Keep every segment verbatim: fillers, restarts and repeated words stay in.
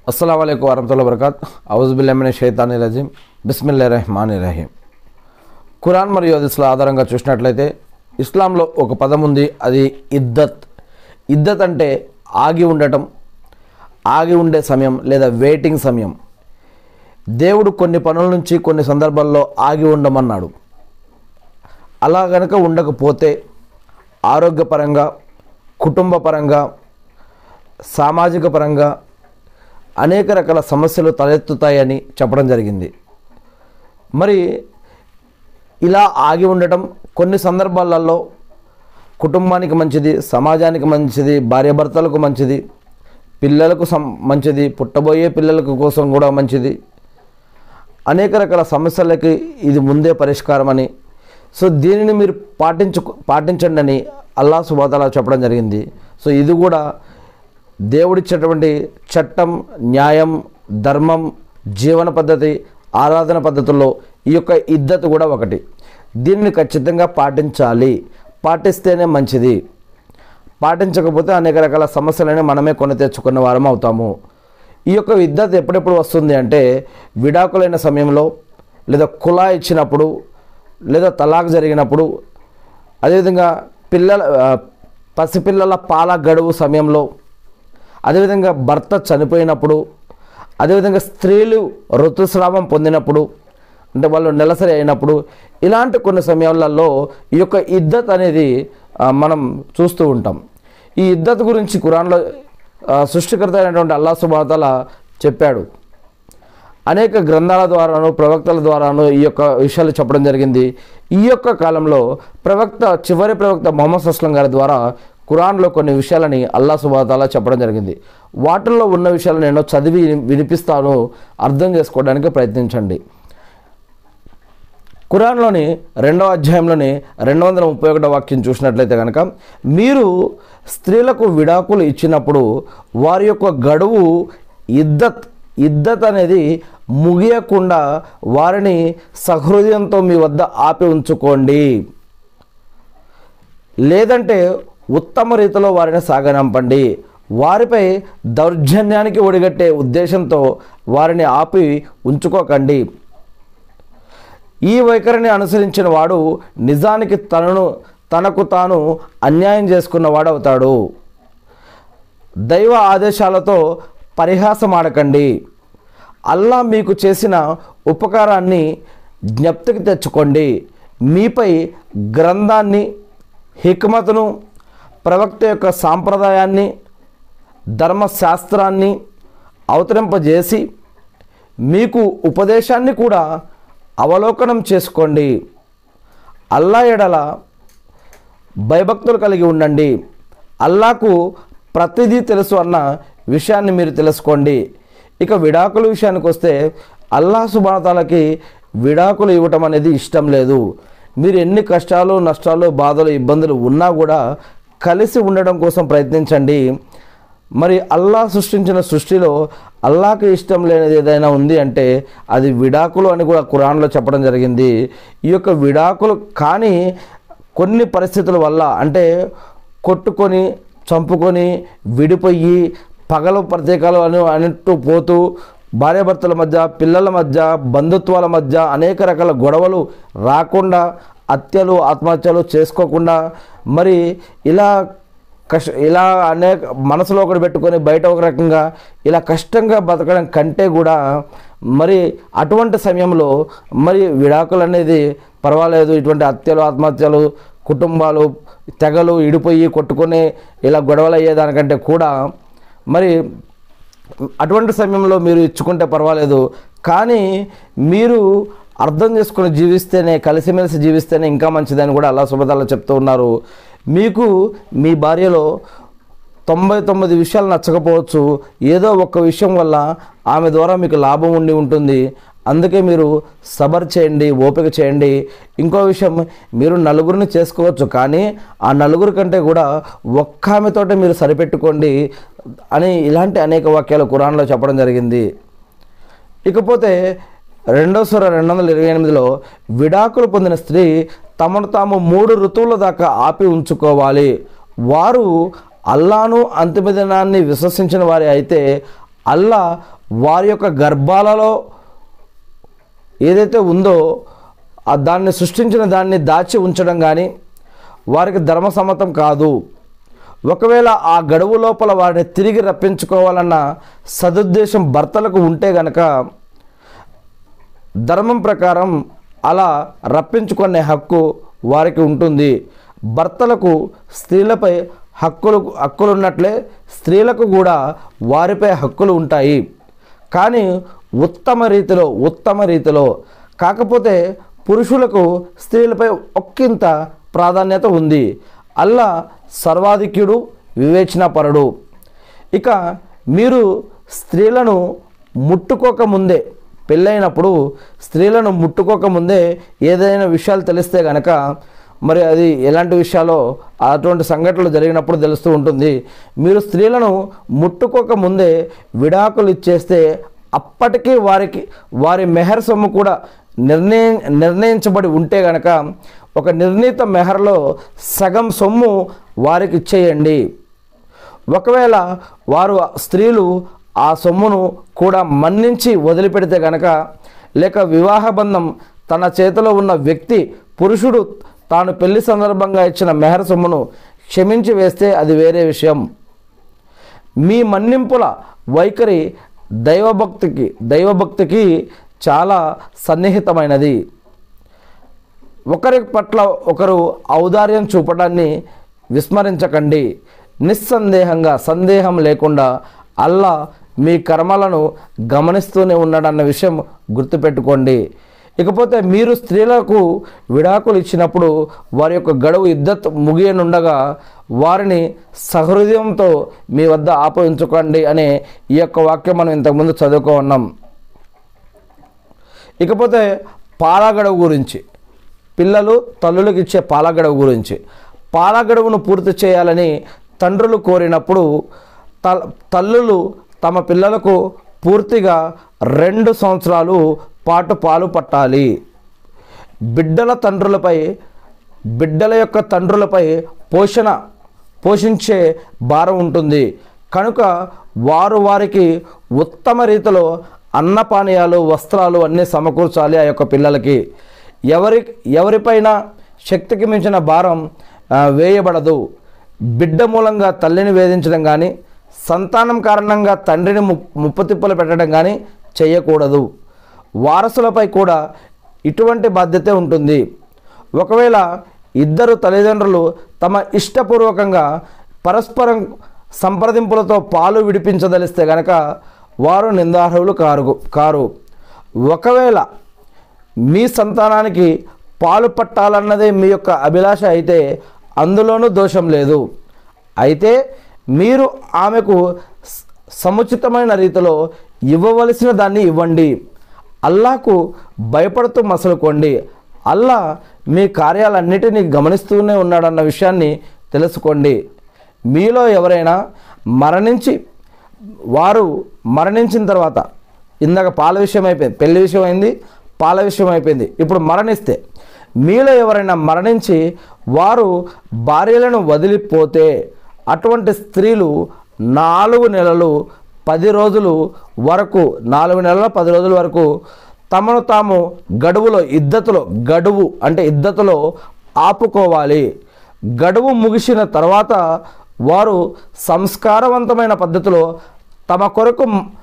అస్సలాము అలైకుం వరహ్మతుల్లాహి వబరకాత్ ఔజుబిల్లాహి మినష్ షైతానిర్ రజీం బిస్మిల్లాహిర్ రహ్మానిర్ రహీం. ఖురాన్ మరియు హదీస్ల ఆధారంగా చూసినట్లయితే ఇస్లాంలో ఒక పదం ఉంది, అది ఇద్దత్. ఇద్దత్ అంటే ఆగి ఉండటం, ఆగి ఉండే సమయం లేదా వెయిటింగ్ సమయం. దేవుడు కొన్ని పనుల నుంచి కొన్ని సందర్భాల్లో ఆగి ఉండమన్నాడు. అలా గనక ఉండకపోతే ఆరోగ్యపరంగా, కుటుంబపరంగా, సామాజిక పరంగా అనేక రకాల సమస్యలు తలెత్తుతాయని చెప్పడం జరిగింది. మరి ఇలా ఆగి ఉండటం కొన్ని సందర్భాలలో కుటుంబానికి మంచిది, సమాజానికి మంచిది, భార్యాభర్తలకు మంచిది, పిల్లలకు సం మంచిది, పుట్టబోయే పిల్లలకు కోసం కూడా మంచిది. అనేక రకాల సమస్యలకి ఇది ముందే పరిష్కారం అని, సో దీనిని మీరు పాటించు పాటించండి అని అల్లాహ్ సుబ్హానహు వ తఆలా చెప్పడం జరిగింది. సో ఇది కూడా దేవుడిచ్చేటువంటి చట్టం, న్యాయం, ధర్మం, జీవన పద్ధతి, ఆరాధన పద్ధతుల్లో ఈ యొక్క ఇద్దత్ కూడా ఒకటి. దీనిని ఖచ్చితంగా పాటించాలి. పాటిస్తేనే మంచిది. పాటించకపోతే అనేక రకాల సమస్యలని మనమే కొని తెచ్చుకున్న వారం అవుతాము. ఈ యొక్క ఇద్దత్ ఎప్పుడెప్పుడు వస్తుంది అంటే విడాకులైన సమయంలో, లేదా కులా ఇచ్చినప్పుడు, లేదా తలాక్ జరిగినప్పుడు, అదేవిధంగా పిల్లల పసిపిల్లల పాల గడువు సమయంలో, అదేవిధంగా భర్త చనిపోయినప్పుడు, అదేవిధంగా స్త్రీలు ఋతుస్రావం పొందినప్పుడు, అంటే వాళ్ళు నెలసరి అయినప్పుడు, ఇలాంటి కొన్ని సమయాలలో ఈ యొక్క ఇద్దత్ అనేది మనం చూస్తూ ఉంటాం. ఈ ఇద్దత్ గురించి ఖురాన్లో సృష్టికర్త అయినటువంటి అల్లాహ్ సుబ్హానహు వ తఆలా చెప్పాడు. అనేక గ్రంథాల ద్వారాను, ప్రవక్తల ద్వారాను ఈ యొక్క విషయాలు చెప్పడం జరిగింది. ఈ యొక్క కాలంలో ప్రవక్త, చివరి ప్రవక్త ముహమ్మద్ సల్లల్లాహు అలైహి వసల్లం గారి ద్వారా ఖురాన్లో కొన్ని విషయాలని అల్లాహ్ సుబ్హానహు వ తఆలా చెప్పడం జరిగింది. వాటిల్లో ఉన్న విషయాలు నేను చదివి వినిపిస్తాను, అర్థం చేసుకోవడానికి ప్రయత్నించండి. ఖురాన్లోని రెండవ అధ్యాయంలోని రెండు వందల ముప్పై ఒకటో వాక్యం చూసినట్లయితే కనుక, మీరు స్త్రీలకు విడాకులు ఇచ్చినప్పుడు వారి యొక్క గడువు ఇద్దత్ ఇద్దత్ అనేది ముగియకుండా వారిని సహృదయంతో మీ వద్ద ఆపి ఉంచుకోండి, లేదంటే ఉత్తమ రీతిలో వారిని సాగనంపండి. వారిపై దౌర్జన్యానికి ఒడిగట్టే ఉద్దేశంతో వారిని ఆపి ఉంచుకోకండి. ఈ వైఖరిని అనుసరించిన వాడు నిజానికి తనను తనకు తాను అన్యాయం చేసుకున్న వాడవుతాడు. దైవ ఆదేశాలతో పరిహాసం ఆడకండి. అల్లాహ్ మీకు చేసిన ఉపకారాన్ని జ్ఞప్తికి తెచ్చుకోండి. మీపై గ్రంథాన్ని, హిక్మతును, ప్రవక్త యొక్క సాంప్రదాయాన్ని, ధర్మశాస్త్రాన్ని అవతరింపజేసి మీకు ఉపదేశాన్ని కూడా అవలోకనం చేసుకోండి. అల్లాహ్ ఎడల భయభక్తులు కలిగి ఉండండి. అల్లాహ్కు ప్రతిదీ తెలుసు అన్న విషయాన్ని మీరు తెలుసుకోండి. ఇక విడాకుల విషయానికి వస్తే అల్లాహ్ సుబ్హానహు వ తఆలాకి విడాకులు ఇవ్వటం అనేది ఇష్టం లేదు. మీరు ఎన్ని కష్టాలు, నష్టాలు, బాధలు, ఇబ్బందులు ఉన్నా కూడా కలిసి ఉండడం కోసం ప్రయత్నించండి. మరి అల్లాహ్ సృష్టించిన సృష్టిలో అల్లాహ్కి ఇష్టం లేనిది ఏదైనా ఉంది అంటే అది విడాకులు అని కూడా ఖురాన్లో చెప్పడం జరిగింది. ఈ యొక్క విడాకులు కానీ కొన్ని పరిస్థితుల వల్ల, అంటే కొట్టుకొని, చంపుకొని, విడిపోయి, పగలు ప్రత్యేకాలు అని అంటూ పోతూ, భార్యాభర్తల మధ్య, పిల్లల మధ్య, బంధుత్వాల మధ్య అనేక రకాల గొడవలు రాకుండా, హత్యలు, ఆత్మహత్యలు చేసుకోకుండా, మరి ఇలా కష్ట ఇలా అనేక మనసులో ఒకటి పెట్టుకొని బయట ఒక రకంగా ఇలా కష్టంగా బతకడం కంటే కూడా మరి అటువంటి సమయంలో మరి విడాకులు అనేది పర్వాలేదు. ఇటువంటి హత్యలు, ఆత్మహత్యలు, కుటుంబాలు తెగలు ఇడిపోయి కొట్టుకొని ఇలా గొడవలు అయ్యేదానికంటే కూడా మరి అటువంటి సమయంలో మీరు ఇచ్చుకుంటే పర్వాలేదు. కానీ మీరు అర్థం చేసుకుని జీవిస్తేనే, కలిసిమెలిసి జీవిస్తేనే ఇంకా మంచిదని కూడా అల్లాహ్ సుబ్హానహు వ తఆలా చెప్తూ ఉన్నారు. మీకు మీ భార్యలో తొంభై తొమ్మిది విషయాలు నచ్చకపోవచ్చు, ఏదో ఒక్క విషయం వల్ల ఆమె ద్వారా మీకు లాభం ఉండి ఉంటుంది. అందుకే మీరు సబర్ చేయండి, ఓపిక చేయండి. ఇంకో విషయం, మీరు నలుగురిని చేసుకోవచ్చు, కానీ ఆ నలుగురి కంటే కూడా ఒక్క ఆమెతోటే మీరు సరిపెట్టుకోండి అని ఇలాంటి అనేక వాక్యాలు ఖురాన్లో చెప్పడం జరిగింది. ఇకపోతే రెండో సూర రెండు వందల ఇరవై ఎనిమిదిలో విడాకులు పొందిన స్త్రీ తమను తాము మూడు ఋతువుల దాకా ఆపి ఉంచుకోవాలి. వారు అల్లాను అంతిమ దినాన్ని విశ్వసించిన వారి అయితే అల్లా వారి యొక్క గర్భాలలో ఏదైతే ఉందో ఆ దాన్ని సృష్టించిన దాన్ని దాచి ఉంచడం కానీ వారికి ధర్మసమ్మతం కాదు. ఒకవేళ ఆ గడువు లోపల వారిని తిరిగి రప్పించుకోవాలన్న సదుద్దేశం భర్తలకు ఉంటే గనక ధర్మం ప్రకారం అలా రప్పించుకునే హక్కు వారికి ఉంటుంది. భర్తలకు స్త్రీలపై హక్కులు హక్కులు ఉన్నట్లే స్త్రీలకు కూడా వారిపై హక్కులు ఉంటాయి. కానీ ఉత్తమ రీతిలో ఉత్తమ రీతిలో కాకపోతే పురుషులకు స్త్రీలపై ఒక్కింత ప్రాధాన్యత ఉంది. అల్లా సర్వాధిక్యుడు, వివేచనాపరుడు. ఇక మీరు స్త్రీలను ముట్టుకోకముందే, పెళ్ళైనప్పుడు స్త్రీలను ముట్టుకోకముందే ఏదైనా విషయాలు తెలిస్తే కనుక మరి అది ఎలాంటి విషయాలో అటువంటి సంఘటనలు జరిగినప్పుడు తెలుస్తూ ఉంటుంది. మీరు స్త్రీలను ముట్టుకోకముందే విడాకులు ఇచ్చేస్తే అప్పటికీ వారికి వారి మెహర్ సొమ్ము కూడా నిర్ణయం నిర్ణయించబడి ఉంటే కనుక ఒక నిర్ణీత మెహర్లో సగం సొమ్ము వారికి ఇచ్చేయండి. ఒకవేళ వారు స్త్రీలు ఆ సొమ్మును కూడా మన్నించి వదిలిపెడితే కనుక, లేక వివాహ బంధం తన చేతిలో ఉన్న వ్యక్తి పురుషుడు తాను పెళ్లి సందర్భంగా ఇచ్చిన మెహర్ సొమ్మును క్షమించి వేస్తే అది వేరే విషయం. మీ మన్నింపుల వైఖరి దైవభక్తికి దైవభక్తికి చాలా సన్నిహితమైనది. ఒకరి పట్ల ఒకరు ఔదార్యం చూపడాన్ని విస్మరించకండి. నిస్సందేహంగా, సందేహం లేకుండా అల్లా మీ కర్మలను గమనిస్తూనే ఉన్నాడన్న విషయం గుర్తుపెట్టుకోండి. ఇకపోతే మీరు స్త్రీలకు విడాకులు ఇచ్చినప్పుడు వారి యొక్క గడువు ఇద్దత్ ముగియనుండగా వారిని సహృదయంతో మీ వద్ద ఆపయించుకోండి అనే ఈ యొక్క వాక్యం మనం ఇంతకుముందు చదువుకో ఉన్నాం. ఇకపోతే పాల గడువు గురించి, పిల్లలు తల్లులకు ఇచ్చే పాల గడువు గురించి, పాల గడువును పూర్తి చేయాలని తండ్రులు కోరినప్పుడు తల్లులు తమ పిల్లలకు పూర్తిగా రెండు సంవత్సరాలు పాటు పాలు పట్టాలి. బిడ్డల తండ్రులపై బిడ్డల యొక్క తండ్రులపై పోషణ పోషించే భారం ఉంటుంది కనుక వారు వారికి ఉత్తమ రీతిలో అన్నపానీయాలు, వస్త్రాలు అన్నీ సమకూర్చాలి. ఆ యొక్క పిల్లలకి ఎవరి ఎవరిపైన శక్తికి మించిన భారం వేయబడదు. బిడ్డ మూలంగా తల్లిని వేధించడం కానీ, సంతానం కారణంగా తండ్రిని ము ముప్పతిప్పలు పెట్టడం కానీ చేయకూడదు. వారసులపై కూడా ఇటువంటి బాధ్యత ఉంటుంది. ఒకవేళ ఇద్దరు తల్లిదండ్రులు తమ ఇష్టపూర్వకంగా పరస్పరం సంప్రదింపులతో పాలు విడిపించదలిస్తే కనుక వారు నిందార్హులు కారు కారు ఒకవేళ మీ సంతానానికి పాలు పట్టాలన్నదే మీ యొక్క అభిలాష అయితే అందులోనూ దోషం లేదు. అయితే మీరు ఆమెకు సముచితమైన రీతిలో ఇవ్వవలసిన దాన్ని ఇవ్వండి. అల్లాకు భయపడుతూ మసలుకోండి. అల్లా మీ కార్యాలన్నిటినీ గమనిస్తూనే ఉన్నాడన్న విషయాన్ని తెలుసుకోండి. మీలో ఎవరైనా మరణించి వారు మరణించిన తర్వాత, ఇందాక పాల విషయం అయిపోయింది, పెళ్లి విషయం అయింది, పాల విషయం అయిపోయింది, ఇప్పుడు మరణిస్తే మీలో ఎవరైనా మరణించి వారు భార్యలను వదిలిపోతే అటువంటి స్త్రీలు నాలుగు నెలలు పది రోజులు వరకు నాలుగు నెలల పది రోజుల వరకు తమను తాము గడువులో ఇద్దతులో గడువు అంటే ఇద్దతులో ఆపుకోవాలి. గడువు ముగిసిన తర్వాత వారు సంస్కారవంతమైన పద్ధతిలో తమ కొరకు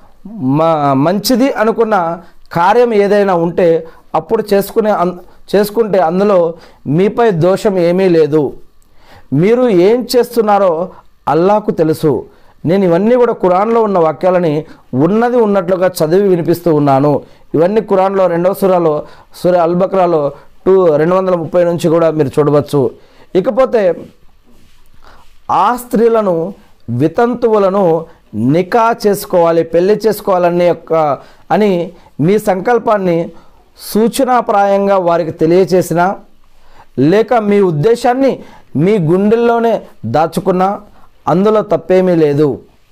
మంచిది అనుకున్న కార్యం ఏదైనా ఉంటే అప్పుడు చేసుకునే చేసుకుంటే అందులో మీపై దోషం ఏమీ లేదు. మీరు ఏం చేస్తున్నారో అల్లాకు తెలుసు. నేను ఇవన్నీ కూడా ఖురాన్లో ఉన్న వాక్యాలని ఉన్నది ఉన్నట్లుగా చదివి వినిపిస్తూ ఉన్నాను. ఇవన్నీ ఖురాన్లో రెండవ సూరాలో సూర అల్ బక్రాలో టూ రెండు వందల ముప్పై నుంచి కూడా మీరు చూడవచ్చు. ఇకపోతే ఆ స్త్రీలను వితంతువులను నికా చేసుకోవాలి, పెళ్లి చేసుకోవాలని యొక్క అని మీ సంకల్పాన్ని సూచనాప్రాయంగా వారికి తెలియచేసినా, లేక మీ ఉద్దేశాన్ని మీ గుండెల్లోనే దాచుకున్నా అందులో తప్పేమీ లేదు.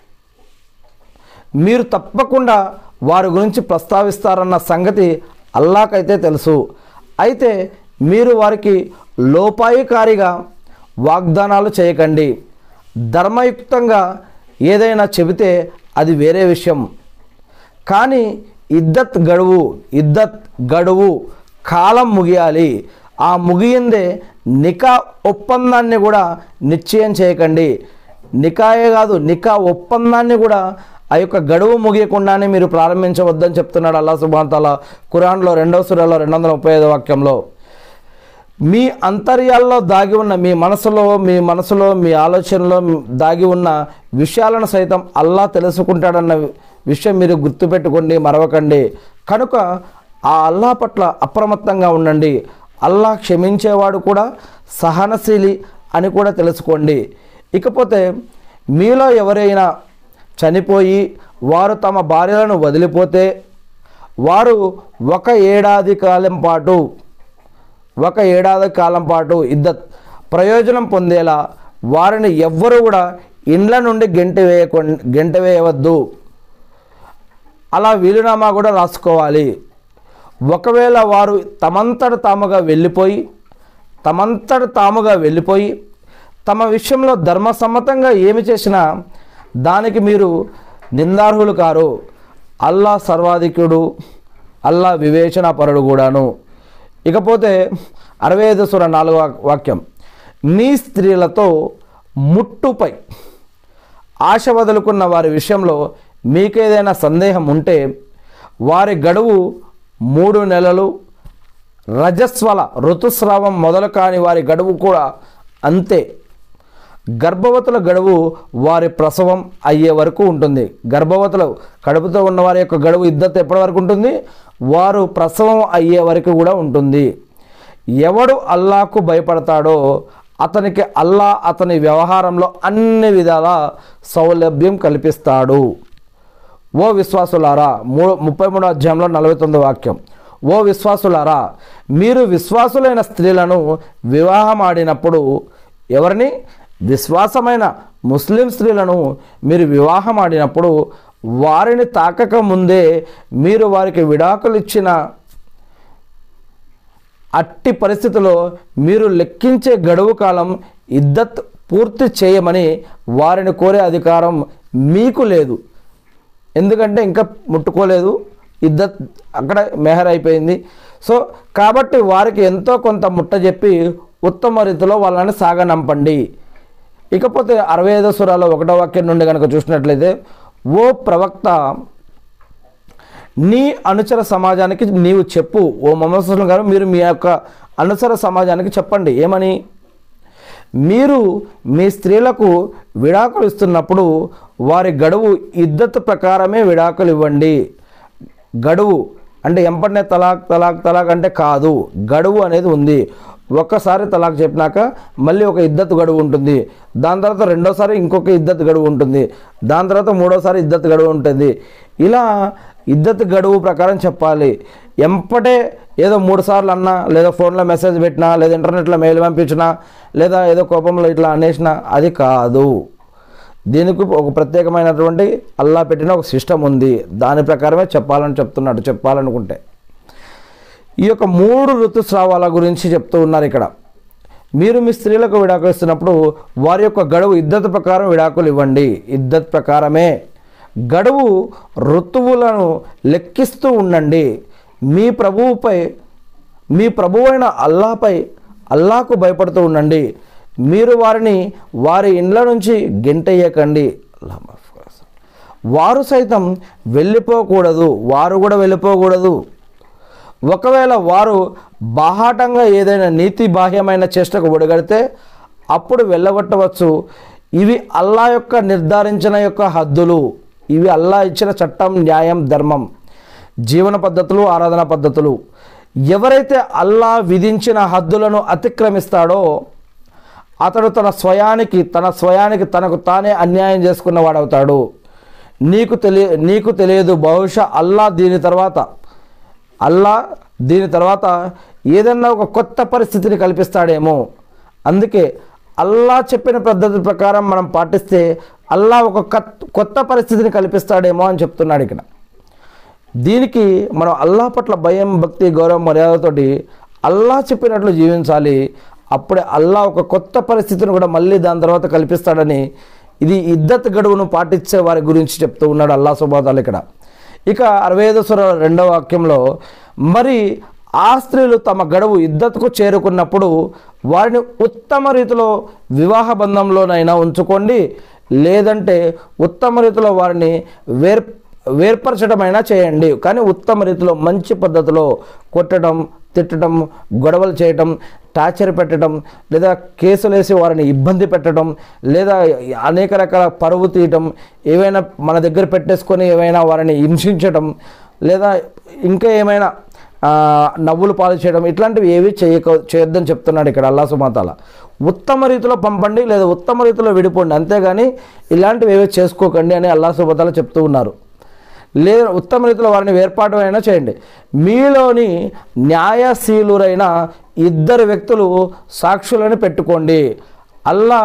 మీరు తప్పకుండా వారి గురించి ప్రస్తావిస్తారన్న సంగతి అల్లాకైతే తెలుసు. అయితే మీరు వారికి లోపాయికారిగా వాగ్దానాలు చేయకండి. ధర్మయుక్తంగా ఏదైనా చెబితే అది వేరే విషయం. కానీ ఇద్దత్ గడువు ఇద్దత్ గడువు కాలం ముగియాలి. ఆ ముగియిందే నికా ఒప్పందాన్ని కూడా నిశ్చయం చేయకండి. నికాయే కాదు, నికా ఒప్పందాన్ని కూడా ఆ యొక్క గడువు ముగియకుండానే మీరు ప్రారంభించవద్దని చెప్తున్నాడు అల్లాహ్ సుబ్హానహు వ తఆలా ఖురాన్లో రెండవ సూరాలో రెండు వందల ముప్పై ఐదో వాక్యంలో. మీ అంతర్యాల్లో దాగి ఉన్న మీ మనసులో మీ మనసులో మీ ఆలోచనలో దాగి ఉన్న విషయాలను సైతం అల్లాహ్ తెలుసుకుంటాడన్న విషయం మీరు గుర్తుపెట్టుకోండి, మరవకండి. కనుక ఆ అల్లాహ్ పట్ల అప్రమత్తంగా ఉండండి. అల్లాహ్ క్షమించేవాడు కూడా సహనశీలి అని కూడా తెలుసుకోండి. ఇకపోతే మీలో ఎవరైనా చనిపోయి వారు తమ భార్యలను వదిలిపోతే వారు ఒక ఏడాది కాలం పాటు ఒక ఏడాది కాలం పాటు ఇద్దత్ ప్రయోజనం పొందేలా వారిని ఎవ్వరూ కూడా ఇండ్ల నుండి గెంట వేయకు గెంట వేయవద్దు. అలా వీలునామా కూడా రాసుకోవాలి. ఒకవేళ వారు తమంతట తాముగా వెళ్ళిపోయి తమంతట తాముగా వెళ్ళిపోయి తమ విషయంలో ధర్మసమ్మతంగా ఏమి చేసినా దానికి మీరు నిందార్హులు కారు. అల్లాహ్ సర్వాధికుడు, అల్లాహ్ వివేచనాపరుడు కూడాను. ఇకపోతే అరవై ఐదు సూర నాలుగో వాక్యం, మీ స్త్రీలతో ముట్టుపై ఆశ వదులుకున్న వారి విషయంలో మీకేదైనా సందేహం ఉంటే వారి గడువు మూడు నెలలు, రజస్వల ఋతుస్రావం మొదలు కాని వారి గడువు కూడా అంతే. గర్భవతుల గడువు వారి ప్రసవం అయ్యే వరకు ఉంటుంది. గర్భవతులు కడుపుతో ఉన్న వారి యొక్క గడువు ఇద్దత్ ఎప్పటి వరకు ఉంటుంది? వారు ప్రసవం అయ్యే వరకు కూడా ఉంటుంది. ఎవడు అల్లాహకు భయపడతాడో అతనికి అల్లాహ్ అతని వ్యవహారంలో అన్ని విధాల సౌలభ్యం కల్పిస్తాడు. ఓ విశ్వాసులారా, మూ ముప్పై మూడో అధ్యాయంలో నలభై తొమ్మిది వాక్యం, ఓ విశ్వాసులారా, మీరు విశ్వాసులైన స్త్రీలను వివాహమాడినప్పుడు, ఎవరిని? విశ్వాసమైన ముస్లిం స్త్రీలను మీరు వివాహమాడినప్పుడు వారిని తాకక ముందే మీరు వారికి విడాకులు ఇచ్చిన అట్టి పరిస్థితిలో మీరు లెక్కించే గడువు కాలం ఇద్దత్ పూర్తి చేయమని వారిని కోరే అధికారం మీకు లేదు. ఎందుకంటే ఇంకా ముట్టుకోలేదు, ఇద్దత్ అక్కడ మెహర్ అయిపోయింది. సో కాబట్టి వారికి ఎంతో కొంత ముట్ట చెప్పి ఉత్తమ రీతిలో వాళ్ళని సాగనంపండి. ఇకపోతే అరవై ఐదో సూరాలో ఒకటో వాక్యం నుండి కనుక చూసినట్లయితే, ఓ ప్రవక్త, నీ అనుచర సమాజానికి నీవు చెప్పు. ఓ ముహమ్మద్ సల్లల్లాహు అలైహి వసల్లం గారు, మీరు మీ యొక్క అనుచర సమాజానికి చెప్పండి. ఏమని? మీరు మీ స్త్రీలకు విడాకులు ఇస్తున్నప్పుడు వారి గడువు ఇద్దత్ ప్రకారమే విడాకులు ఇవ్వండి. గడువు అంటే ఎంపటినే తలాక్ తలాక్ తలాక్ అంటే కాదు, గడువు అనేది ఉంది. ఒక్కసారి తలాక్ చెప్పినాక మళ్ళీ ఒక ఇద్దత్ గడువు ఉంటుంది. దాని తర్వాత రెండోసారి ఇంకొక ఇద్దత్ గడువు ఉంటుంది. దాని తర్వాత మూడోసారి ఇద్దత్ గడువు ఉంటుంది. ఇలా ఇద్దత్ గడువు ప్రకారం చెప్పాలి. ఎంపటే ఏదో మూడు సార్లు అన్నా, లేదా ఫోన్లో మెసేజ్ పెట్టినా, లేదా ఇంటర్నెట్లో మెయిల్ పంపించినా, లేదా ఏదో కోపంలో ఇట్లా అనేసినా అది కాదు. దీనికి ఒక ప్రత్యేకమైనటువంటి అల్లాహ్ పెట్టిన ఒక సిస్టమ్ ఉంది. దాని ప్రకారమే చెప్పాలని చెప్తున్నాడు. చెప్పాలనుకుంటే ఈ యొక్క మూడు ఋతుస్రావాల గురించి చెప్తూ ఉన్నారు ఇక్కడ. మీరు మీ స్త్రీలకు విడాకులు ఇస్తున్నప్పుడు వారి యొక్క గడువు ఇద్దత్ ప్రకారం విడాకులు ఇవ్వండి. ఇద్దత్ ప్రకారమే గడువు ఋతువులను లెక్కిస్తూ ఉండండి. మీ ప్రభువుపై మీ ప్రభువైన అల్లాహపై అల్లాహకు భయపడుతూ ఉండండి. మీరు వారిని వారి ఇండ్ల నుంచి గెంటేయకండి. వారు సైతం వెళ్ళిపోకూడదు, వారు కూడా వెళ్ళిపోకూడదు. ఒకవేళ వారు బాహాటంగా ఏదైనా నీతి బాహ్యమైన చేష్టకు ఒడిగడితే అప్పుడు వెళ్ళగొట్టవచ్చు. ఇవి అల్లా యొక్క నిర్ధారించిన యొక్క హద్దులు. ఇవి అల్లా ఇచ్చిన చట్టం, న్యాయం, ధర్మం, జీవన పద్ధతులు, ఆరాధన పద్ధతులు. ఎవరైతే అల్లా విధించిన హద్దులను అతిక్రమిస్తాడో అతడు తన స్వయానికి తన స్వయానికి తనకు తానే అన్యాయం చేసుకున్న వాడవుతాడు. నీకు తెలియ నీకు తెలియదు బహుశా అల్లా దీని తర్వాత అల్లా దీని తర్వాత ఏదన్నా ఒక కొత్త పరిస్థితిని కల్పిస్తాడేమో. అందుకే అల్లా చెప్పిన పద్ధతి ప్రకారం మనం పాటిస్తే అల్లా ఒక కొత్త పరిస్థితిని కల్పిస్తాడేమో అని చెప్తున్నాడు ఇక్కడ. దీనికి మనం అల్లా పట్ల భయం, భక్తి, గౌరవం, మర్యాదతోటి అల్లా చెప్పినట్లు జీవించాలి. అప్పుడే అల్లా ఒక కొత్త పరిస్థితిని కూడా మళ్ళీ దాని తర్వాత కల్పిస్తాడని ఇది ఇద్దత్ గడువును పాటించే వారి గురించి చెప్తూ ఉన్నాడు అల్లా సుబ్హానహు వ తఆలా ఇక్కడ. ఇక అరవై ఐదో సూర రెండవ వాక్యంలో, మరి ఆ స్త్రీలు తమ గడువు ఇద్దతుకు చేరుకున్నప్పుడు వారిని ఉత్తమ రీతిలో వివాహ బంధంలోనైనా ఉంచుకోండి, లేదంటే ఉత్తమ రీతిలో వారిని వేర్ వేర్పరచడమైనా చేయండి. కానీ ఉత్తమ రీతిలో మంచి పద్ధతిలో కొట్టడం, తిట్టడం, గొడవలు చేయటం, టార్చర్ పెట్టడం, లేదా కేసులు వేసి వారిని ఇబ్బంది పెట్టడం, లేదా అనేక రకాల పరువు తీయటం, ఏవైనా మన దగ్గర పెట్టేసుకొని ఏవైనా వారిని హింసించడం, లేదా ఇంకా ఏమైనా నవ్వులు పాలు చేయడం, ఇట్లాంటివి ఏవి చేయక చేయొద్దని చెప్తున్నాడు ఇక్కడ అల్లాహ్ సుబ్హానహు వ తఆలా. ఉత్తమ రీతిలో పంపండి లేదా ఉత్తమ రీతిలో విడిపోండి, అంతేగాని ఇలాంటివి ఏవి చేసుకోకండి అని అల్లాహ్ సుబ్హానహు వ తఆలా చెప్తూ ఉన్నారు. లేదా ఉత్తమ రీతిలో వారిని వేర్పాటు అయినా చేయండి. మీలోని న్యాయశీలురైన ఇద్దరు వ్యక్తులు సాక్షులను పెట్టుకోండి. అల్లాహ్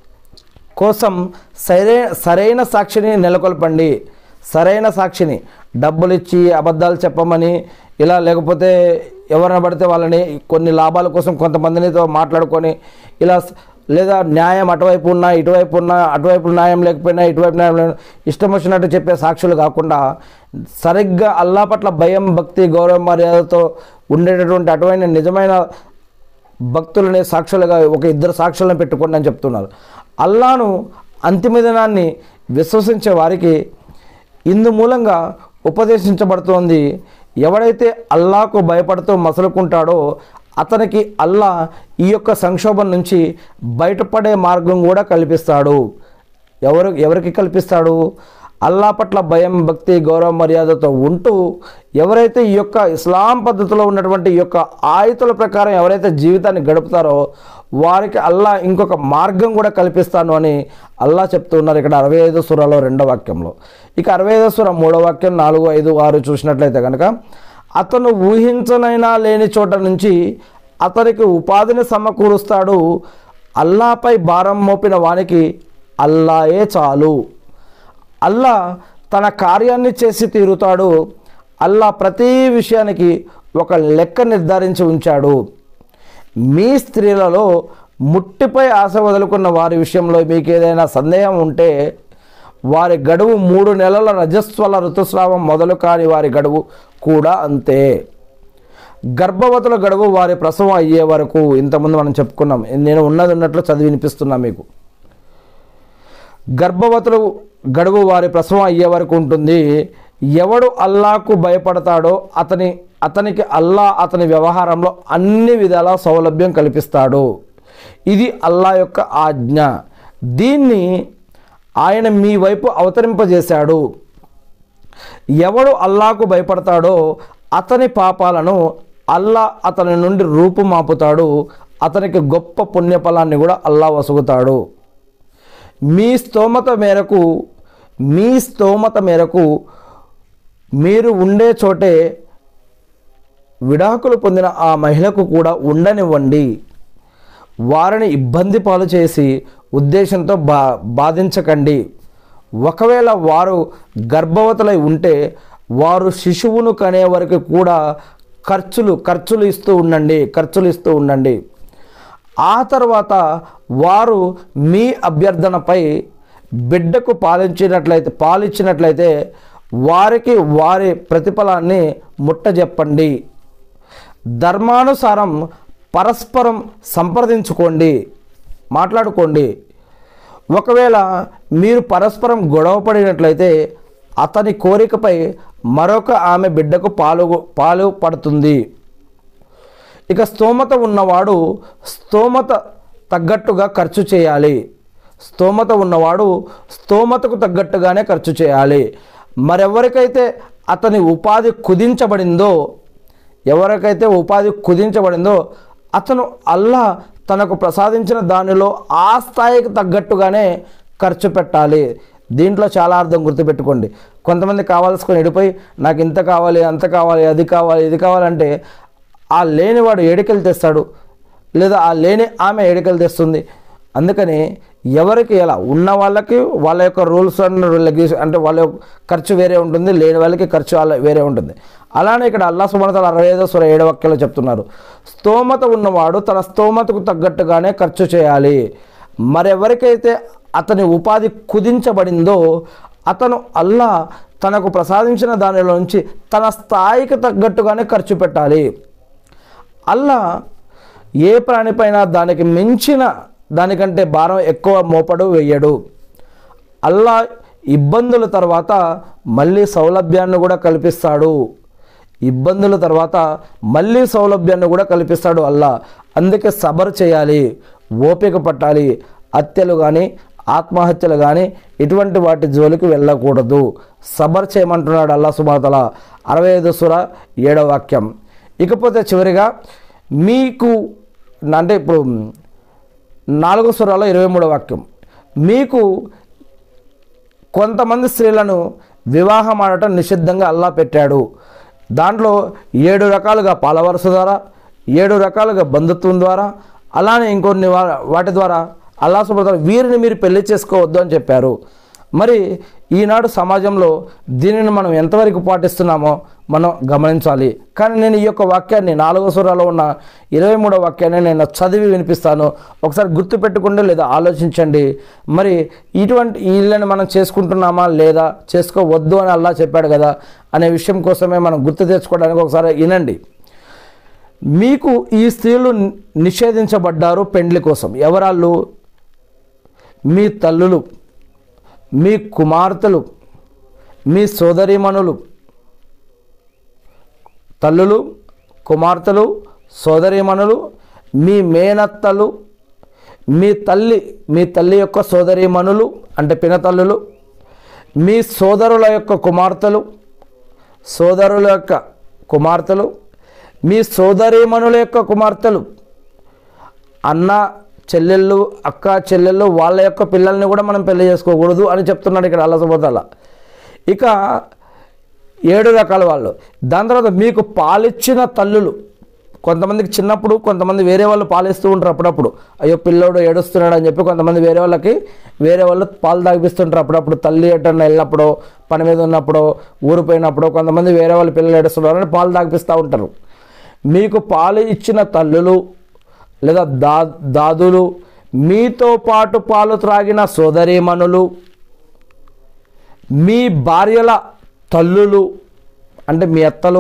కోసం సరైన సరైన సాక్షిని నెలకొల్పండి. సరైన సాక్షిని డబ్బులు ఇచ్చి అబద్ధాలు చెప్పమని, ఇలా లేకపోతే ఎవరైనా పడితే వాళ్ళని కొన్ని లాభాల కోసం కొంతమందినితో మాట్లాడుకొని ఇలా, లేదా న్యాయం అటువైపు ఉన్నా ఇటువైపు ఉన్నా, అటువైపు న్యాయం లేకపోయినా ఇటువైపు న్యాయం లేకపోయినా ఇష్టం వచ్చినట్టు చెప్పే సాక్షులు కాకుండా, సరిగ్గా అల్లాహ్ పట్ల భయం, భక్తి, గౌరవం, మర్యాదతో ఉండేటటువంటి అటువైన నిజమైన భక్తులని సాక్షులుగా ఒక ఇద్దరు సాక్షులను పెట్టుకోండి అని చెప్తున్నారు. అల్లాహ్ను అంతిమ దినాన్ని విశ్వసించే వారికి ఇందు మూలంగా ఉపదేశించబడుతోంది. ఎవడైతే అల్లాహ్కు భయపడుతూ మసలుకుంటాడో అతనికి అల్లాహ్ ఈ యొక్క సంక్షోభం నుంచి బయటపడే మార్గం కూడా కల్పిస్తాడు. ఎవరు ఎవరికి కల్పిస్తాడు? అల్లాహ్ పట్ల భయం, భక్తి, గౌరవ మర్యాదతో ఉంటూ ఎవరైతే ఈ యొక్క ఇస్లాం పద్ధతిలో ఉన్నటువంటి ఈ యొక్క ఆయుతుల ప్రకారం ఎవరైతే జీవితాన్ని గడుపుతారో వారికి అల్లాహ్ ఇంకొక మార్గం కూడా కల్పిస్తాను అని అల్లాహ్ చెప్తూ ఉన్నారు ఇక్కడ అరవై ఐదో సూరాలో రెండో వాక్యంలో. ఇక అరవై ఐదో సూర మూడో వాక్యం నాలుగు ఐదు ఆరు చూసినట్లయితే కనుక, అతను ఊహించనైనా లేని చోట నుంచి అతనికి ఉపాధిని సమకూరుస్తాడు. అల్లాహ్పై భారం మోపిన వానికి అల్లాహే చాలు. అల్లాహ్ తన కార్యాన్ని చేసి తీరుతాడు. అల్లాహ్ ప్రతి విషయానికి ఒక లెక్క నిర్ధారించి ఉంచాడు. మీ స్త్రీలలో ముట్టిపై ఆశ వదులుకున్న వారి విషయంలో మీకు ఏదైనా సందేహం ఉంటే వారి గడువు మూడు నెలల రజస్వల ఋతుస్రావం మొదలు కాని వారి గడువు కూడా అంతే. గర్భవతుల గడువు వారి ప్రసవం అయ్యే వరకు, ఇంతకుముందు మనం చెప్పుకున్నాం, నేను ఉన్నది ఉన్నట్లు చదివి వినిపిస్తున్నా మీకు. గర్భవతులు గడువు వారి ప్రసవం అయ్యే వరకు ఉంటుంది. ఎవడు అల్లాహ్కు భయపడతాడో అతని అతనికి అల్లాహ్ అతని వ్యవహారంలో అన్ని విధాల సౌలభ్యం కల్పిస్తాడు. ఇది అల్లాహ్ యొక్క ఆజ్ఞ. దీన్ని ఆయన మీ వైపు అవతరింపజేశాడు. ఎవడు అల్లాహ్కు భయపడతాడో అతని పాపాలను అల్లాహ్ అతని నుండి రూపుమాపుతాడు. అతనికి గొప్ప పుణ్యఫలాన్ని కూడా అల్లాహ్ వసుగుతాడు. మీ స్తోమత మేరకు మీ స్తోమత మేరకు మీరు ఉండే చోటే విడాకులు పొందిన ఆ మహిళకు కూడా ఉండనివ్వండి. వారిని ఇబ్బంది పాలు చేసి ఉద్దేశంతో బా బాధించకండి. ఒకవేళ వారు గర్భవతులై ఉంటే వారు శిశువును కనే వరకు కూడా ఖర్చులు ఖర్చులు ఇస్తూ ఉండండి ఖర్చులు ఇస్తూ ఉండండి ఆ తర్వాత వారు మీ అభ్యర్థనపై బిడ్డకు పాలించినట్లయితే పాలిచ్చినట్లయితే వారికి వారి ప్రతిఫలాన్ని ముట్టజెప్పండి. ధర్మానుసారం పరస్పరం సంప్రదించుకోండి, మాట్లాడుకోండి. ఒకవేళ మీరు పరస్పరం గొడవపడినట్లయితే అతని కోరికపై మరొక ఆమె బిడ్డకు పాలు పాలు పడుతుంది. ఇక స్తోమత ఉన్నవాడు స్తోమత తగ్గట్టుగా ఖర్చు చేయాలి. స్తోమత ఉన్నవాడు స్తోమతకు తగ్గట్టుగానే ఖర్చు చేయాలి. మరెవరికైతే అతని ఉపాధి కుదించబడిందో ఎవరికైతే ఉపాధి కుదించబడిందో అతను అల్లాహ్ తనకు ప్రసాదించిన దానిలో ఆ స్థాయికి తగ్గట్టుగానే ఖర్చు పెట్టాలి. దీంట్లో చాలా అర్థం గుర్తుపెట్టుకోండి. కొంతమంది కావాల్సుకొని ఎడిపోయి నాకు ఇంత కావాలి, అంత కావాలి, అది కావాలి, ఇది కావాలంటే ఆ లేనివాడు ఏడికలు తెస్తాడు, లేదా ఆ లేని ఆమె ఏడికలు తెస్తుంది. అందుకని ఎవరికి ఎలా ఉన్న వాళ్ళకి వాళ్ళ యొక్క రూల్స్ అండ్ రెగ్యులేషన్ అంటే వాళ్ళ యొక్క ఖర్చు వేరే ఉంటుంది, లేని వాళ్ళకి ఖర్చు వేరే ఉంటుంది. అలానే ఇక్కడ అల్లాహ్ సుబ్హానహు వ తఆలా అరవై ఐదో సూర ఏడవ వాక్యంలో చెప్తున్నారు, స్తోమత ఉన్నవాడు తన స్తోమతకు తగ్గట్టుగానే ఖర్చు చేయాలి. మరెవరికైతే అతని ఉపాధి కుదించబడిందో అతను అల్లాహ్ తనకు ప్రసాదించిన దానిలో నుంచి తన స్థాయికి తగ్గట్టుగానే ఖర్చు పెట్టాలి. అల్లా ఏ ప్రాణిపైన దానికి మించిన దానికంటే భారం ఎక్కువ మోపడు వేయడు. అల్లా ఇబ్బందుల తర్వాత మళ్ళీ సౌలభ్యాన్ని కూడా కల్పిస్తాడు. ఇబ్బందుల తర్వాత మళ్ళీ సౌలభ్యాన్ని కూడా కల్పిస్తాడు అల్లా. అందుకే సబర్ చేయాలి, ఓపిక పట్టాలి. హత్యలు కానీ ఆత్మహత్యలు కానీ ఇటువంటి వాటి జోలికి వెళ్ళకూడదు. సబర్ చేయమంటున్నాడు అల్లా సుబ్హానహు వ తఆలా. అరవై ఐదు సూర ఏడవ వాక్యం. ఇకపోతే చివరిగా మీకు అంటే ఇప్పుడు నాలుగో సూరాలో ఇరవై మూడవ వాక్యం, మీకు కొంతమంది స్త్రీలను వివాహం ఆడటం నిషిద్ధంగా అల్లా పెట్టాడు. దాంట్లో ఏడు రకాలుగా పాలవరుస ద్వారా, ఏడు రకాలుగా బంధుత్వం ద్వారా, అలానే ఇంకొన్ని వాటి ద్వారా అల్లా సుబ్హానహు వ తఆలా వీరిని మీరు పెళ్లి చేసుకోవద్దు అని చెప్పారు. మరి ఈనాడు సమాజంలో దీనిని మనం ఎంతవరకు పాటిస్తున్నామో మనం గమనించాలి. కానీ నేను ఈ యొక్క వాక్యాన్ని నాలుగో సూరాలో ఉన్న ఇరవై మూడవ వాక్యాన్ని నేను చదివి వినిపిస్తాను. ఒకసారి గుర్తుపెట్టుకోండి లేదా ఆలోచించండి. మరి ఇటువంటి వీళ్ళని మనం చేసుకుంటున్నామా లేదా, చేసుకోవద్దు అని అల్లా చెప్పాడు కదా అనే విషయం కోసమే మనం గుర్తు తెచ్చుకోవడానికి ఒకసారి వినండి. మీకు ఈ స్త్రీలు నిషేధించబడ్డారు పెండ్లి కోసం. ఎవరాళ్ళు? మీ తల్లులు, మీ కుమార్తెలు, మీ సోదరీమణులు. తల్లులు, కుమార్తెలు, సోదరీమణులు, మీ మేనత్తలు, మీ తల్లి మీ తల్లి యొక్క సోదరీమణులు అంటే పినతల్లులు, మీ సోదరుల యొక్క కుమార్తెలు, సోదరుల యొక్క కుమార్తెలు, మీ సోదరీమణుల యొక్క కుమార్తెలు, అన్న చెల్లెళ్ళు, అక్క చెల్లెళ్ళు, వాళ్ళ యొక్క పిల్లల్ని కూడా మనం పెళ్లి చేసుకోకూడదు అని చెప్తున్నాడు ఇక్కడ అల్లా సుబ్హానహు వ తఆలా. ఇక ఏడు రకాల వాళ్ళు. దాని తర్వాత మీకు పాలిచ్చిన తల్లులు. కొంతమందికి చిన్నప్పుడు కొంతమంది వేరే వాళ్ళు పాలిస్తూ ఉంటారు. అప్పుడప్పుడు అయ్యో పిల్లోడు ఏడుస్తున్నాడు అని చెప్పి కొంతమంది వేరే వాళ్ళకి వేరే వాళ్ళు పాలు తాగిపిస్తుంటారు. అప్పుడప్పుడు తల్లి ఎటన్నా వెళ్ళినప్పుడు, పని మీద ఉన్నప్పుడు, ఊరిపోయినప్పుడు కొంతమంది వేరే వాళ్ళు పిల్లలు ఏడుస్తున్నారని పాలు తాగిపిస్తూ ఉంటారు. మీకు పాలు ఇచ్చిన తల్లులు లేదా దా దాదులు, మీతో పాటు పాలు త్రాగిన సోదరీమణులు, మీ భార్యల తల్లులు అంటే మీ అత్తలు,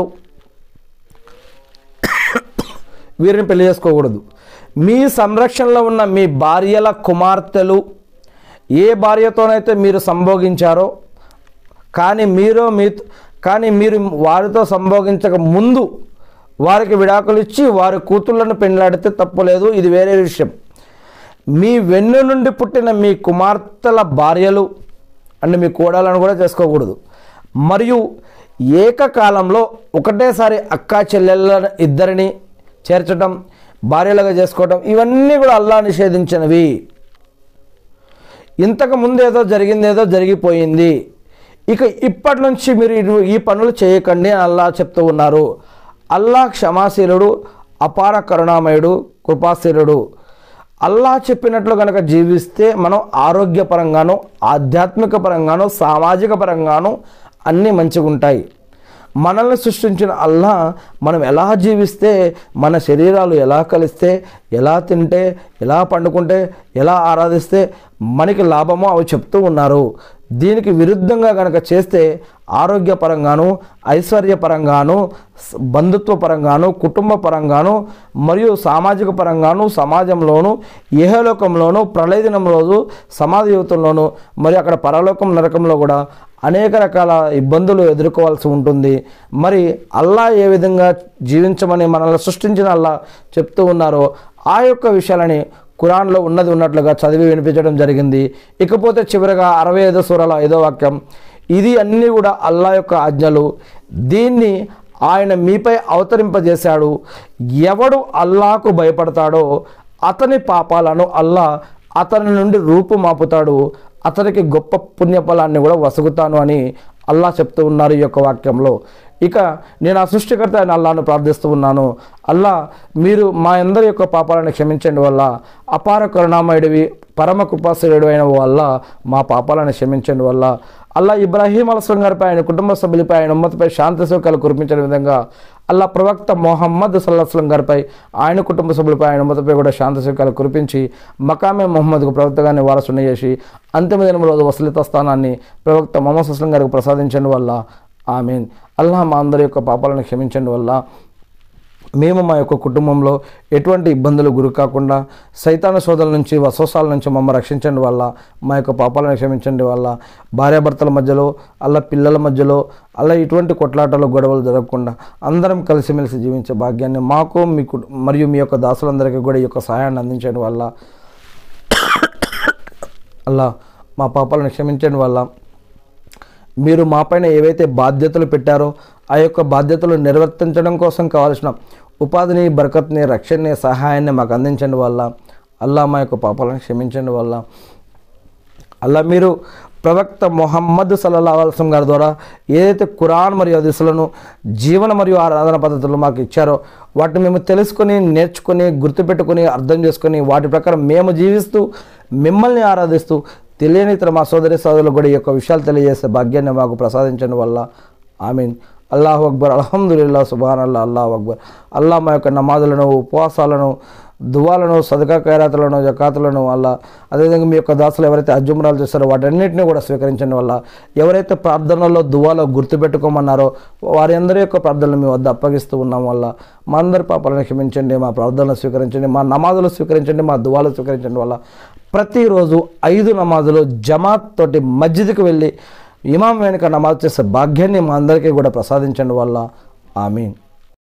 వీరిని పెళ్లి చేసుకోకూడదు. మీ సంరక్షణలో ఉన్న మీ భార్యల కుమార్తెలు, ఏ భార్యతోనైతే మీరు సంభోగించారో కానీ మీరు మీ కానీ మీరు వారితో సంభోగించక ముందు వారికి విడాకులు ఇచ్చి వారి కూతుళ్లను పెళ్లాడితే తప్పులేదు, ఇది వేరే విషయం. మీ వెన్ను నుండి పుట్టిన మీ కుమార్తెల భార్యలు అంటే మీ కోడలను కూడా చేసుకోకూడదు. మరియు ఏకకాలంలో ఒకటేసారి అక్కా చెల్లెళ్ళ ఇద్దరిని చేర్చడం, భార్యలుగా చేసుకోవడం, ఇవన్నీ కూడా అల్లా నిషేధించినవి. ఇంతకు ముందు ఏదో జరిగింది, ఏదో జరిగిపోయింది, ఇక ఇప్పటి నుంచి మీరు ఈ పనులు చేయకండి అని అల్లా చెప్తూ ఉన్నారు. అల్లా క్షమాశీలుడు, అపార కరుణామయుడు, కృపాశీలుడు. అల్లా చెప్పినట్లు కనుక జీవిస్తే మనం ఆరోగ్యపరంగాను, ఆధ్యాత్మిక పరంగాను, సామాజిక పరంగాను అన్నీ మంచిగా ఉంటాయి. మనల్ని సృష్టించిన అల్లా మనం ఎలా జీవిస్తే, మన శరీరాలు ఎలా కలిస్తే, ఎలా తింటే, ఎలా పండుకుంటే, ఎలా ఆరాధిస్తే మనకి లాభమో అవి చెప్తూ ఉన్నారు. దీనికి విరుద్ధంగా కనుక చేస్తే ఆరోగ్యపరంగాను, ఐశ్వర్యపరంగాను, బంధుత్వ పరంగాను, కుటుంబ పరంగాను మరియు సామాజిక పరంగాను, సమాజంలోను, ఇహలోకంలోను, ప్రళయ దినం రోజు సమాధి యువతంలోను మరియు అక్కడ పరలోకం నరకంలో కూడా అనేక రకాల ఇబ్బందులు ఎదుర్కోవాల్సి ఉంటుంది. మరి అల్లా ఏ విధంగా జీవించమని మనల్ని సృష్టించిన అల్లా చెప్తూ ఉన్నారో ఆ యొక్క విషయాలని ఖురాన్లో ఉన్నది ఉన్నట్లుగా చదివి వినిపించడం జరిగింది. ఇకపోతే చివరిగా అరవై ఐదో సూరాలో ఐదో వాక్యం, ఇది అన్నీ కూడా అల్లా యొక్క ఆజ్ఞలు, దీన్ని ఆయన మీపై అవతరింపజేశాడు. ఎవడు అల్లాకు భయపడతాడో అతని పాపాలను అల్లా అతని నుండి రూపుమాపుతాడు, అతనికి గొప్ప పుణ్యఫలాన్ని కూడా వసుగుతాను అని అల్లా చెప్తూ ఉన్నారు ఈ యొక్క వాక్యంలో. ఇక నేను ఆ సృష్టికర్త అయిన అల్లాను ప్రార్థిస్తూ ఉన్నాను. అల్లా మీరు మా అందరి యొక్క పాపాలను క్షమించండి వల్ల అపార కరుణామయుడివి, పరమ కృపాశీలుడు అయిన వల్ల మా పాపాలను క్షమించండి వల్ల అల్లా ఇబ్రాహీం అలస్లం గారిపై ఆయన కుటుంబ సభ్యులపై ఆయన ఉమ్మతిపై శాంతి సౌఖ్యాలు కురిపించిన విధంగా అల్లా ప్రవక్త మొహమ్మద్ సల్లల్లాహు గారిపై ఆయన కుటుంబ సభ్యులపై ఆయన ఉమ్మతిపై కూడా శాంతి సౌఖ్యాలు కురిపించి మకామే మొహమ్మద్కు ప్రవక్తగాన్ని వారసుని చేసి అంతిమ దినం రోజు వసలిత స్థానాన్ని ప్రవక్త మొహమ్మద్ అస్లం గారికి ప్రసాదించండి వల్ల ఆమీన్. అల్లా మా అందరి యొక్క పాపాలను క్షమించండి వల్ల మేము మా యొక్క కుటుంబంలో ఎటువంటి ఇబ్బందులు గురి కాకుండా సైతాన శోధల నుంచి వసోసాల నుంచి మమ్మల్ని రక్షించండి వల్ల మా యొక్క పాపాలను క్షమించండి వల్ల భార్యాభర్తల మధ్యలో అలా పిల్లల మధ్యలో అలా ఇటువంటి కొట్లాటలు గొడవలు జరగకుండా అందరం కలిసిమెలిసి జీవించే భాగ్యాన్ని మాకు మీ మరియు మీ యొక్క దాసులందరికీ కూడా ఈ యొక్క సహాయాన్ని అందించండి వల్ల అలా మా పాపాలను క్షమించండి వల్ల మీరు మాపైన ఏవైతే బాధ్యతలు పెట్టారో ఆ యొక్క బాధ్యతలు నిర్వర్తించడం కోసం కావాల్సిన ఉపాధిని బరకత్ని రక్షణని సహాయాన్ని మాకు అందించండి వల్ల అల్లా మా యొక్క పాపాలను క్షమించండి వల్ల అల్లా మీరు ప్రవక్త మొహమ్మద్ సల్లల్లాహు అలైహి వసల్లం గారి ద్వారా ఏదైతే ఖురాన్ మరియు హదీసులను జీవన మరియు ఆరాధన పద్ధతులు మాకు ఇచ్చారో వాటిని మేము తెలుసుకొని నేర్చుకొని గుర్తుపెట్టుకొని అర్థం చేసుకొని వాటి ప్రకారం మేము జీవిస్తూ మిమ్మల్ని ఆరాధిస్తూ తెలియని ఇతర మా సోదరి సోదరులకు కూడా ఈ యొక్క విషయాలు తెలియజేసే భాగ్యాన్ని మాకు ప్రసాదించండి వల్ల ఆమీన్. అల్లాహు అక్బర్, అల్హమ్దులిల్లా, సుబ్హానల్లా, అల్లాహు అక్బర్. అల్లా మా యొక్క నమాజులను ఉపవాసాలను దువాలను సదకా ఖైరాతులను జకాతులను అల్లా అదేవిధంగా మీ యొక్క దాసులు ఎవరైతే అజ్జుమరాలు చేస్తారో వాటన్నిటిని కూడా స్వీకరించండి వల్ల ఎవరైతే ప్రార్థనలో దువాలో గుర్తుపెట్టుకోమన్నారో వారి అందరి యొక్క ప్రార్థనలు మీ వద్ద అప్పగిస్తూ ఉన్నాం వల్ల మా అందరి పాపాలను క్షమించండి, మా ప్రార్థనలు స్వీకరించండి, మా నమాజులు స్వీకరించండి, మా దువాలు స్వీకరించండి వల్ల ప్రతిరోజు ఐదు నమాజులు జమాత్ తోటి మస్జిద్కి వెళ్ళి ఇమాం వెనుక నమాజ్ చేసే భాగ్యాన్ని మా అందరికీ కూడా ప్రసాదించండి వల్ల ఆమీన్.